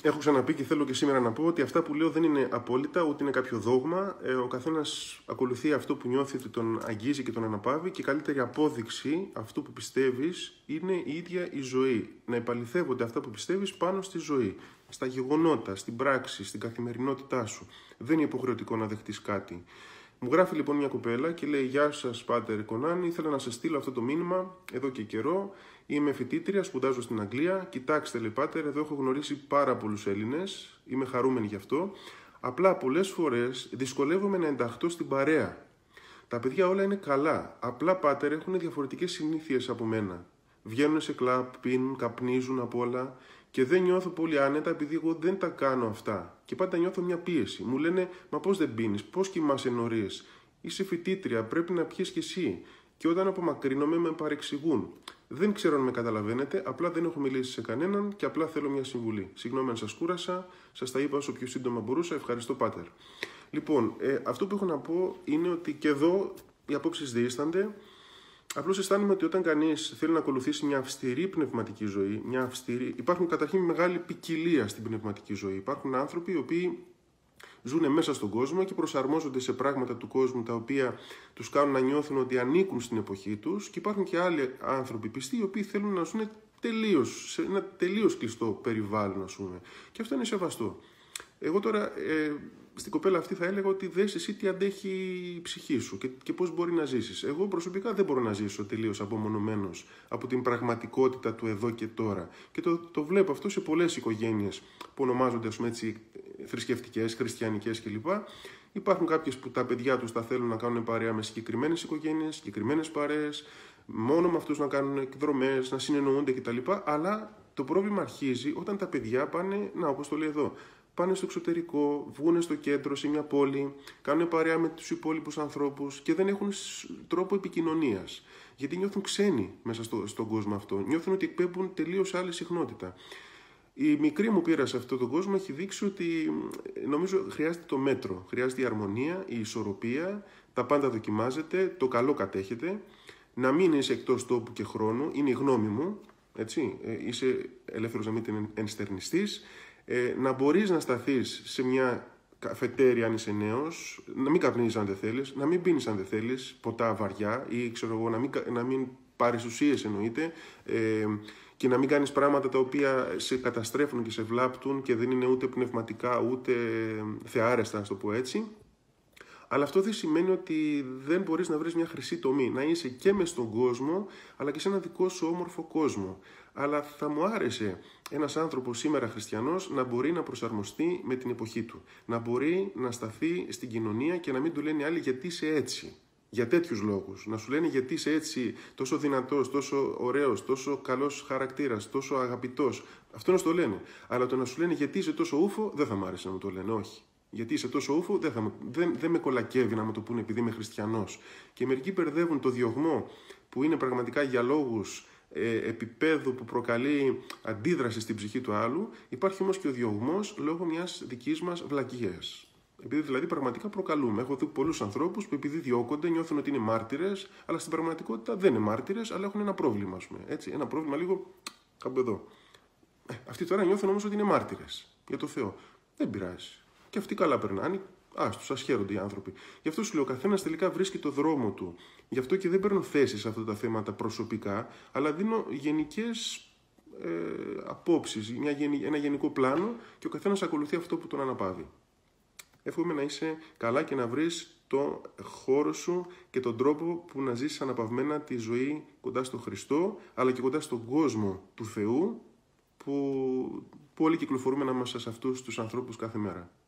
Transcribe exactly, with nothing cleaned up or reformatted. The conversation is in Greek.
έχω ξαναπεί και θέλω και σήμερα να πω ότι αυτά που λέω δεν είναι απόλυτα, ούτε είναι κάποιο δόγμα. Ε, ο καθένας ακολουθεί αυτό που νιώθει ότι τον αγγίζει και τον αναπαύει και η καλύτερη απόδειξη αυτού που πιστεύεις είναι η ίδια η ζωή. Να επαληθεύονται αυτά που πιστεύεις πάνω στη ζωή, στα γεγονότα, στην πράξη, στην καθημερινότητά σου. Δεν είναι υποχρεωτικό να δεχτείς κάτι. Μου γράφει λοιπόν μια κοπέλα και λέει: «Γεια σας, Πάτερ Κονάνη. Ήθελα να σας στείλω αυτό το μήνυμα εδώ και καιρό. Είμαι φοιτήτρια, σπουδάζω στην Αγγλία. Κοιτάξτε, λέει Πάτερ, εδώ έχω γνωρίσει πάρα πολλούς Έλληνες. Είμαι χαρούμενη γι' αυτό. Απλά πολλές φορές δυσκολεύομαι να ενταχθώ στην παρέα. Τα παιδιά όλα είναι καλά. Απλά, Πάτερ, έχουν διαφορετικές συνήθειες από μένα. Βγαίνουν σε κλαμπ, πίνουν, καπνίζουν απ' όλα. Και δεν νιώθω πολύ άνετα επειδή εγώ δεν τα κάνω αυτά. Και πάντα νιώθω μια πίεση. Μου λένε: «Μα πώς δεν πίνεις, πώς κοιμάσαι νωρίς? Είσαι φοιτήτρια, πρέπει να πιεις κι εσύ». Και όταν απομακρύνομαι με παρεξηγούν. Δεν ξέρω αν με καταλαβαίνετε, απλά δεν έχω μιλήσει σε κανέναν και απλά θέλω μια συμβουλή. Συγγνώμη αν σας κούρασα, σας τα είπα όσο πιο σύντομα μπορούσα. Ευχαριστώ, Πάτερ». Λοιπόν, ε, αυτό που έχω να πω είναι ότι και εδώ οι απόψεις διήστανται. Απλώς αισθάνομαι ότι όταν κανείς θέλει να ακολουθήσει μια αυστηρή πνευματική ζωή, μια αυστηρή... υπάρχουν καταρχήν μεγάλη ποικιλία στην πνευματική ζωή. Υπάρχουν άνθρωποι οι οποίοι ζουν μέσα στον κόσμο και προσαρμόζονται σε πράγματα του κόσμου τα οποία τους κάνουν να νιώθουν ότι ανήκουν στην εποχή τους, και υπάρχουν και άλλοι άνθρωποι πιστοί οι οποίοι θέλουν να ζουν τελείως, σε ένα τελείως κλειστό περιβάλλον, ας πούμε. Και αυτό είναι σεβαστό. Εγώ τώρα ε, στην κοπέλα αυτή θα έλεγα ότι δες εσύ τι αντέχει η ψυχή σου και, και πώς μπορεί να ζήσεις. Εγώ προσωπικά δεν μπορώ να ζήσω τελείως απομονωμένος από την πραγματικότητα του εδώ και τώρα. Και το, το βλέπω αυτό σε πολλές οικογένειες που ονομάζονται, ας πούμε, έτσι, θρησκευτικές, χριστιανικές κλπ. Υπάρχουν κάποιες που τα παιδιά τους τα θέλουν να κάνουν παρέα με συγκεκριμένες οικογένειες, συγκεκριμένες παρέες, μόνο με αυτούς να κάνουν εκδρομές, να συνεννοούνται κτλ. Αλλά το πρόβλημα αρχίζει όταν τα παιδιά πάνε, να, όπως το λέει εδώ, πάνε στο εξωτερικό, βγουν στο κέντρο, σε μια πόλη, κάνουν παρέα με τους υπόλοιπους ανθρώπους και δεν έχουν τρόπο επικοινωνίας. Γιατί νιώθουν ξένοι μέσα στο, στον κόσμο αυτό. Νιώθουν ότι εκπέμπουν τελείως άλλη συχνότητα. Η μικρή μου πείρα σε αυτόν τον κόσμο έχει δείξει ότι νομίζω χρειάζεται το μέτρο. Χρειάζεται η αρμονία, η ισορροπία, τα πάντα δοκιμάζεται, το καλό κατέχεται. Να μην είσαι εκτός τόπου και χρόνου, είναι η γνώμη μου. Έτσι, είσαι ελεύθερος να μην την ενστερνιστείς. Ε, να μπορείς να σταθείς σε μια καφετέρια αν είσαι νέος, να μην καπνίζεις αν δεν θέλεις, να μην πίνεις αν δεν θέλεις, ποτά βαριά ή ξέρω εγώ, να μην, να μην πάρεις ουσίες εννοείται, ε, και να μην κάνεις πράγματα τα οποία σε καταστρέφουν και σε βλάπτουν και δεν είναι ούτε πνευματικά ούτε θεάρεστα, να το πω έτσι. Αλλά αυτό δεν σημαίνει ότι δεν μπορείς να βρεις μια χρυσή τομή, να είσαι και μες στον κόσμο, αλλά και σε ένα δικό σου όμορφο κόσμο. Αλλά θα μου άρεσε ένας άνθρωπος σήμερα χριστιανός να μπορεί να προσαρμοστεί με την εποχή του. Να μπορεί να σταθεί στην κοινωνία και να μην του λένε άλλοι γιατί είσαι έτσι. Για τέτοιους λόγους. Να σου λένε γιατί είσαι έτσι τόσο δυνατός, τόσο ωραίος, τόσο καλός χαρακτήρας, τόσο αγαπητός. Αυτό να σου το λένε. Αλλά το να σου λένε γιατί είσαι τόσο ούφο, δεν θα μ' άρεσε να μου το λένε, όχι. Γιατί είσαι τόσο ούφο, δεν, θα, δεν, δεν με κολακεύει να μου το πούνε επειδή είμαι χριστιανός. Και μερικοί μπερδεύουν το διωγμό που είναι πραγματικά για λόγους ε, επίπεδου που προκαλεί αντίδραση στην ψυχή του άλλου. Υπάρχει όμως και ο διωγμός λόγω μιας δικής μας βλακίας. Επειδή δηλαδή πραγματικά προκαλούμε. Έχω δει πολλούς ανθρώπους που επειδή διώκονται νιώθουν ότι είναι μάρτυρες, αλλά στην πραγματικότητα δεν είναι μάρτυρες, αλλά έχουν ένα πρόβλημα, ας πούμε. Έτσι, ένα πρόβλημα λίγο κάπου εδώ. Ε, αυτοί τώρα νιώθουν όμως ότι είναι μάρτυρες για το Θεό. Δεν πειράζει. Και αυτοί καλά περνάνε. Άστους, ας χαίρονται οι άνθρωποι. Γι' αυτό σου λέω: ο καθένας τελικά βρίσκει το δρόμο του. Γι' αυτό και δεν παίρνω θέση σε αυτά τα θέματα προσωπικά, αλλά δίνω γενικές ε, απόψεις, μια, ένα γενικό πλάνο και ο καθένας ακολουθεί αυτό που τον αναπαύει. Εύχομαι να είσαι καλά και να βρεις το χώρο σου και τον τρόπο που να ζήσεις αναπαυμένα τη ζωή κοντά στον Χριστό, αλλά και κοντά στον κόσμο του Θεού, που, που όλοι κυκλοφορούμε ανάμεσα σε αυτούς τους ανθρώπους κάθε μέρα.